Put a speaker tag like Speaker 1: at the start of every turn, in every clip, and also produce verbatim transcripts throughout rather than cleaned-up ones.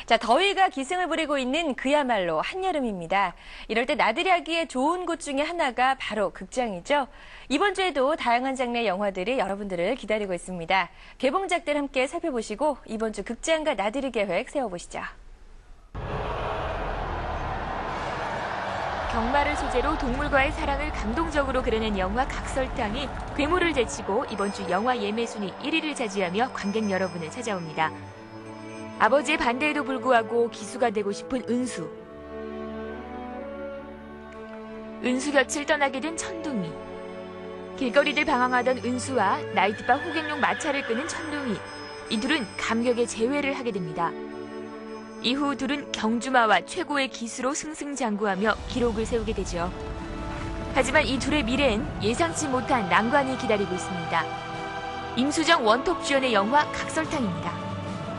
Speaker 1: 자, 더위가 기승을 부리고 있는 그야말로 한여름입니다. 이럴 때 나들이 하기에 좋은 곳 중에 하나가 바로 극장이죠. 이번 주에도 다양한 장르의 영화들이 여러분들을 기다리고 있습니다. 개봉작들 함께 살펴보시고 이번 주 극장과 나들이 계획 세워보시죠.
Speaker 2: 경마를 소재로 동물과의 사랑을 감동적으로 그려낸 영화 각설탕이 괴물을 제치고 이번 주 영화 예매 순위 일 위를 차지하며 관객 여러분을 찾아옵니다. 아버지의 반대에도 불구하고 기수가 되고 싶은 은수. 은수 곁을 떠나게 된 천둥이. 길거리를 방황하던 은수와 나이트바 호객용 마차를 끄는 천둥이. 이 둘은 감격의 재회를 하게 됩니다. 이후 둘은 경주마와 최고의 기수로 승승장구하며 기록을 세우게 되죠. 하지만 이 둘의 미래엔 예상치 못한 난관이 기다리고 있습니다. 임수정 원톱 주연의 영화 각설탕입니다.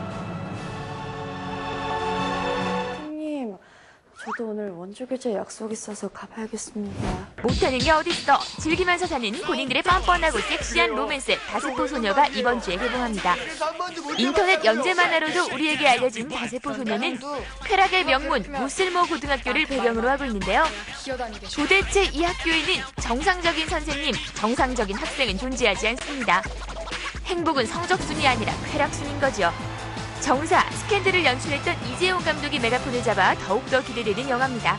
Speaker 3: 손님, 저도 오늘 원조 교재 약속 있어서 가봐야겠습니다.
Speaker 2: 못하는 게 어딨어. 즐기면서 사는 본인들의 뻔뻔하고 섹시한 로맨스 다세포 소녀가 이번 주에 개봉합니다. 인터넷 연재 만화로도 우리에게 알려진 다세포 소녀는 쾌락의 명문 무슬모 고등학교를 배경으로 하고 있는데요. 도대체 이 학교에는 정상적인 선생님, 정상적인 학생은 존재하지 않습니다. 행복은 성적순이 아니라 쾌락순인 거죠. 정사, 스캔들을 연출했던 이재용 감독이 메가폰을 잡아 더욱더 기대되는 영화입니다.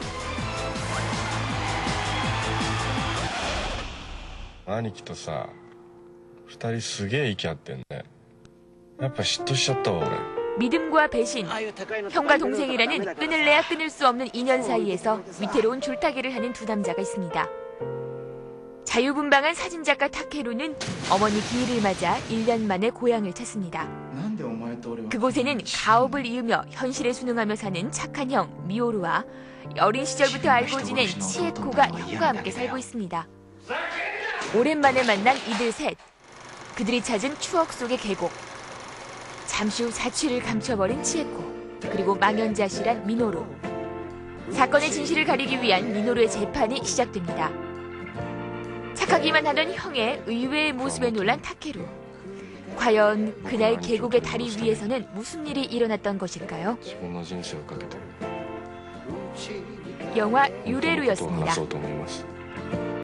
Speaker 4: 兄貴とさ、二人すげえ息合ってんね。やっぱ嫉妬しちゃったわ俺。
Speaker 2: 믿음과 배신, 형과 동생이라는 끊을래야 끊을 수 없는 인연 사이에서 위태로운 줄타기를 하는 두 남자가 있습니다. 자유분방한 사진작가 타케루는 어머니 기일을 맞아 일 년 만에 고향을 찾습니다. 그곳에는 가업을 이으며 현실에 순응하며 사는 착한 형 미오루와 어린 시절부터 알고 지낸 치에코가 형과 함께 살고 있습니다. 오랜만에 만난 이들 셋. 그들이 찾은 추억 속의 계곡. 잠시 후 사취를 감춰버린 치에코. 그리고 망연자실한 미노루. 사건의 진실을 가리기 위한 미노루의 재판이 시작됩니다. 착하기만 하던 형의 의외의 모습에 놀란 타케루. 과연 그날 계곡의 다리 위에서는 무슨 일이 일어났던 것일까요? 영화 유레루였습니다.